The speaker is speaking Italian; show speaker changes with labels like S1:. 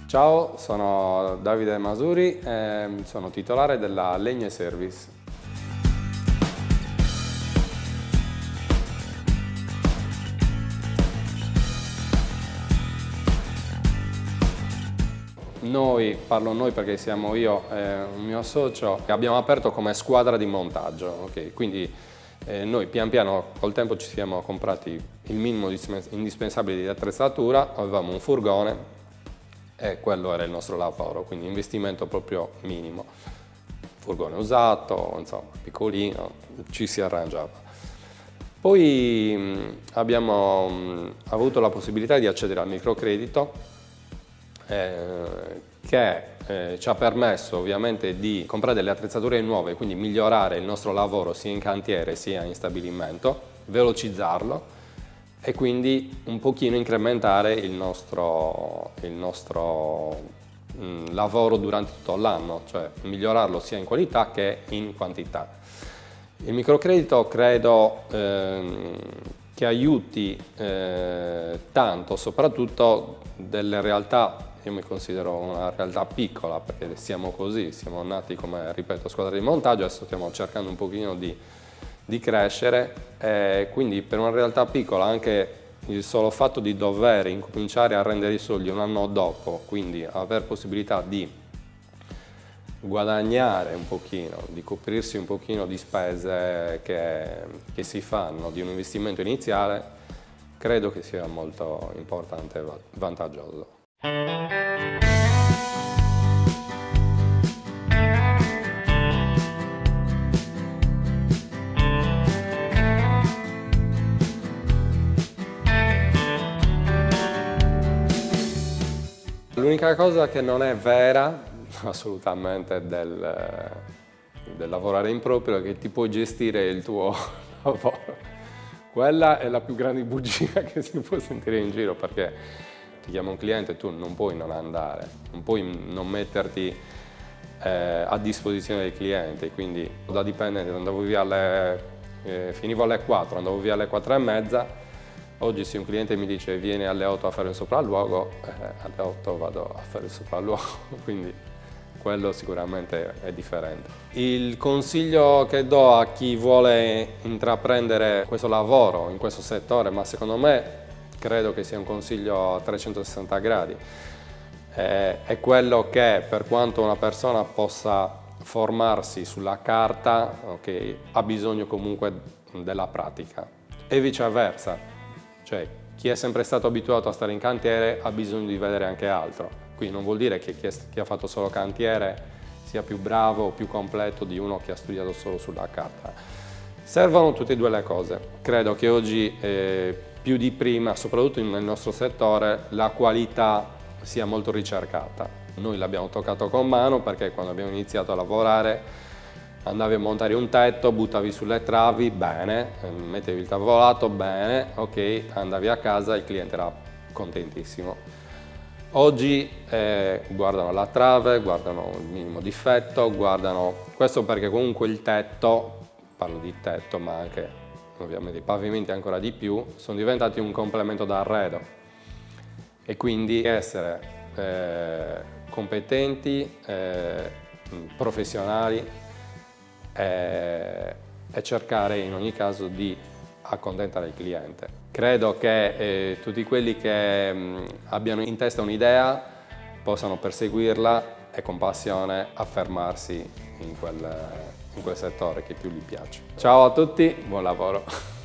S1: Ciao, sono Davide Masuri e sono titolare della Legne Service. Parlo noi perché siamo io e un mio socio, che abbiamo aperto come squadra di montaggio, okay? Quindi noi pian piano col tempo ci siamo comprati il minimo indispensabile di attrezzatura, avevamo un furgone e quello era il nostro lavoro, quindi investimento proprio minimo. Furgone usato, insomma, piccolino, ci si arrangiava. Poi abbiamo avuto la possibilità di accedere al microcredito che ci ha permesso ovviamente di comprare delle attrezzature nuove, quindi migliorare il nostro lavoro sia in cantiere sia in stabilimento, velocizzarlo e quindi un pochino incrementare il nostro lavoro durante tutto l'anno, cioè migliorarlo sia in qualità che in quantità. Il microcredito credo che aiuti tanto, soprattutto delle realtà. Io mi considero una realtà piccola perché siamo così, siamo nati come, ripeto, squadra di montaggio, adesso stiamo cercando un pochino di crescere, quindi per una realtà piccola anche il solo fatto di dover incominciare a rendere i soldi un anno dopo, quindi aver possibilità di guadagnare un pochino, di coprirsi un pochino di spese che si fanno di un investimento iniziale, credo che sia molto importante e vantaggioso. L'unica cosa che non è vera, assolutamente, del lavorare in proprio è che ti puoi gestire il tuo lavoro. Quella è la più grande bugia che si può sentire in giro, perché ti chiama un cliente e tu non puoi non andare, non puoi non metterti a disposizione del cliente, quindi da dipendente finivo alle 4, andavo via alle 4 e mezza. Oggi se un cliente mi dice vieni alle 8 a fare il sopralluogo, alle 8 vado a fare il sopralluogo, quindi quello sicuramente è differente. Il consiglio che do a chi vuole intraprendere questo lavoro in questo settore, ma secondo me credo che sia un consiglio a 360 gradi, è quello che per quanto una persona possa formarsi sulla carta, okay, ha bisogno comunque della pratica e viceversa. Cioè, chi è sempre stato abituato a stare in cantiere ha bisogno di vedere anche altro. Quindi non vuol dire che chi ha fatto solo cantiere sia più bravo o più completo di uno che ha studiato solo sulla carta. Servono tutte e due le cose. Credo che oggi più di prima, soprattutto nel nostro settore, la qualità sia molto ricercata. Noi l'abbiamo toccato con mano perché quando abbiamo iniziato a lavorare andavi a montare un tetto, buttavi sulle travi, bene, mettevi il tavolato, bene, ok, andavi a casa, il cliente era contentissimo. Oggi guardano la trave, guardano il minimo difetto, guardano questo perché comunque il tetto, parlo di tetto ma anche ovviamente i pavimenti ancora di più, sono diventati un complemento d'arredo e quindi essere competenti, professionali, e cercare in ogni caso di accontentare il cliente. Credo che tutti quelli che abbiano in testa un'idea possano perseguirla e con passione affermarsi in quel settore che più gli piace. Ciao a tutti, buon lavoro!